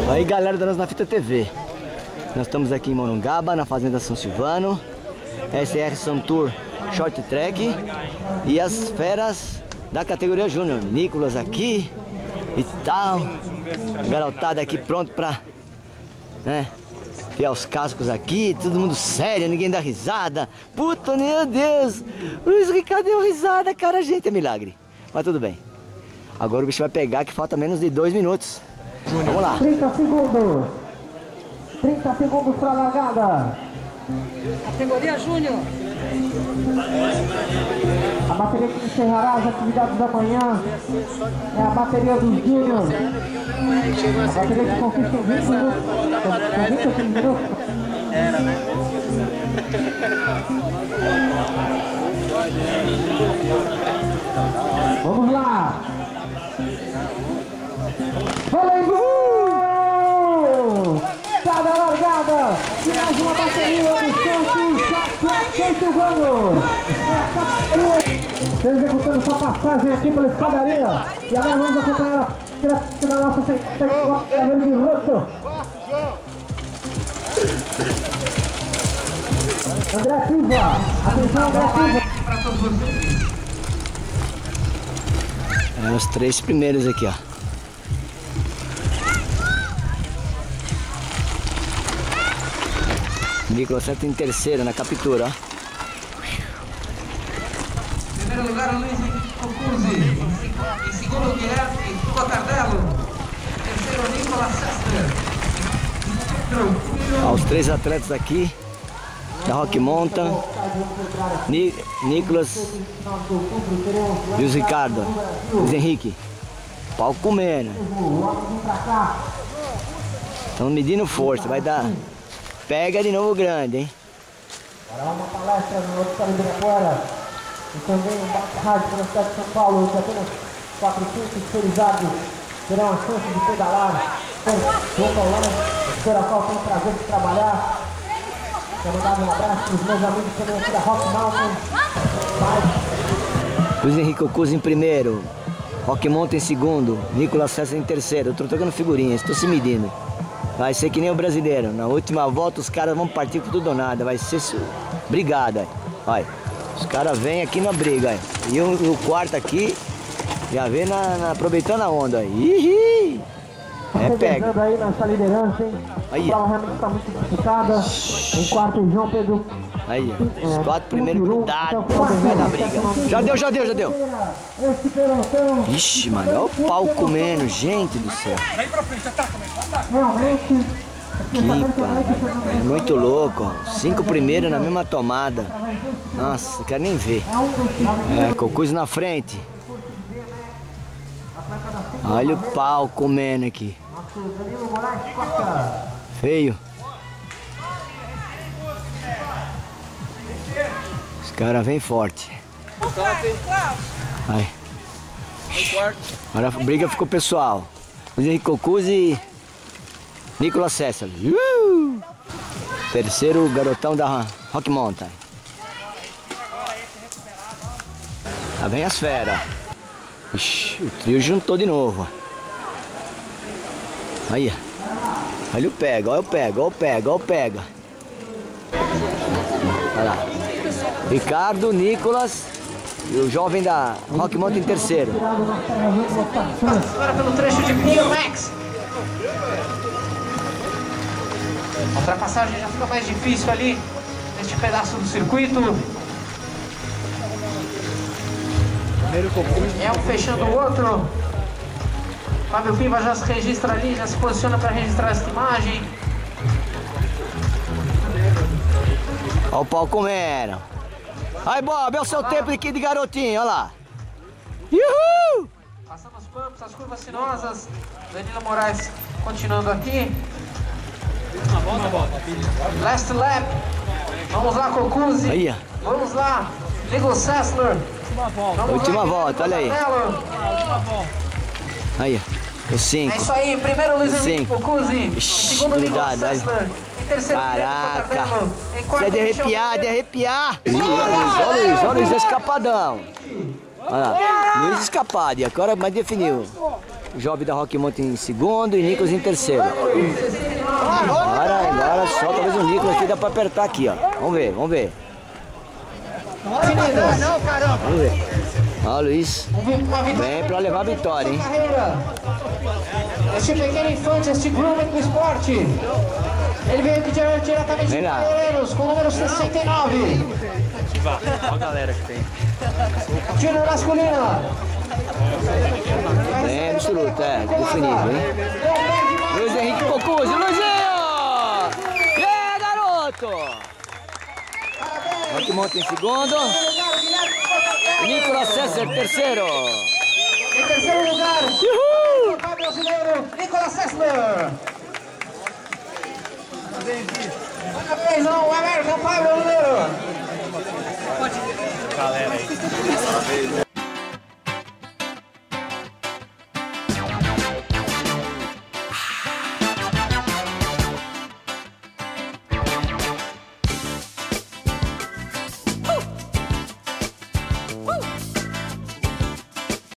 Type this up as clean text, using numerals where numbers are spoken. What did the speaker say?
Aí galera da Na Fita TV, nós estamos aqui em Morungaba, na Fazenda São Silvano, SR Santur Short Track e as feras da categoria Júnior, Nicolas aqui e tal, garotada aqui pronto pra, né, enfiar os cascos aqui, todo mundo sério, ninguém dá risada. Puta, meu Deus, Luiz Ricardo deu risada, cara, gente, é milagre, mas tudo bem. Agora o bicho vai pegar, que falta menos de 2 minutos. Vamos lá. 30 segundos. 30 segundos para a largada. Categoria Júnior. A bateria que encerrará as atividades da manhã é a bateria dos Júnior. A bateria que consiste em 20 minutos. 20 minutos. Era, né? Vamos lá. Valendo! Cada largada e mais uma bateria do São Silvano. Executando sua passagem aqui pela escadaria. E agora vamos acompanhar a nossa secção de rosto. André Silva, atenção André Silva. É os 3 primeiros aqui, ó. Nicolas certo em terceiro na captura, ó. Primeiro lugar, Luiz Cocuzzi. Em segundo, Guilherme Cotardello. Terceiro, Nicolas Sester. Ó, os 3 atletas aqui da Rock Mountain, Nicolas e os Ricardo, Luiz Henrique. Pau comendo. Estão medindo força, vai dar. Pega de novo grande, hein? Para uma palestra no Auditório do Ibirapuera e também um bate-rádio para a cidade de São Paulo, que apenas 400 especializados terão a chance de pedalar. João Paulão, pela qual tenho o prazer de trabalhar. Quero mandar um abraço para os meus amigos também aqui da Rock Mountain. Luiz Henrique Cocuzzi em primeiro, Rock Mountain em segundo, Nicolas César em terceiro. Eu tô trocando figurinhas, estou se medindo. Vai ser que nem o brasileiro. Na última volta os caras vão partir por tudo ou nada. Vai ser brigada. Olha, os caras vêm aqui na briga. E o quarto aqui já vem aproveitando a onda. Ih, é pega. Aí nessa liderança, hein? Aí. A prova realmente está muito complicada. Em quarto, João Pedro. Aí, os 4 primeiros grudados. Vai dar briga. Já deu. Ixi, mano, olha o pau comendo, gente do céu. Realmente. É muito louco, ó. 5 primeiros na mesma tomada. Nossa, não quero nem ver. É, Cocuzzi na frente. Olha o pau comendo aqui. Feio. Os caras vêm forte. Aí. Agora a briga ficou pessoal. Luiz Henrique Cocuzzi e Nicolas César. Terceiro garotão da Rock Mountain. Lá vem as feras. Ixi, o trio juntou de novo. Aí, olha o pega, olha o pega. Olha lá. Ricardo, Nicolas e o jovem da Rock Mountain em terceiro. Agora pelo trecho de Pio Max. A ultrapassagem já fica mais difícil ali neste pedaço do circuito. É um fechando o outro. Fábio Piva já se registra ali, já se posiciona para registrar esta imagem. Olha o pau comendo. Aí, Bob, é o seu tempo aqui de garotinho, olha lá. Uhul! Passando os pumps, as curvas sinuosas. Danilo Moraes continuando aqui. Last lap. Vamos lá, Cocuzzi. Aí, ó. Vamos lá, Nicolas Sessler. Última volta, olha aí. Aí, ó. Os 5. É isso aí, primeiro Luiz Henrique Cocuzzi, segundo Nicolas cuidado, Sessler, em terceiro caraca, em quarto isso é de arrepiar. Olha o Luiz escapadão. Olha lá, Luiz escapado, e agora mais definiu. Jovem da Rock Mountain em segundo e Nicolas em terceiro. Agora só talvez o Nicolas aqui dá pra apertar aqui, ó. Vamos ver. Vamos ver. Ó, Luiz. Vem pra levar a vitória, hein? Este pequeno infante, este groomer do esporte. Ele veio aqui diretamente de Pinheiros, com o número 69. Olha a galera que tem. Júnior masculino. Bem absoluto, definido, hein? Luiz Henrique Cocuzzi, Luizinho! Garoto! Rock Mountain em segundo. Nicolas César terceiro. Em terceiro lugar, o brasileiro Nicolas César. Parabéns ao American Pie brasileiro. Galera aí.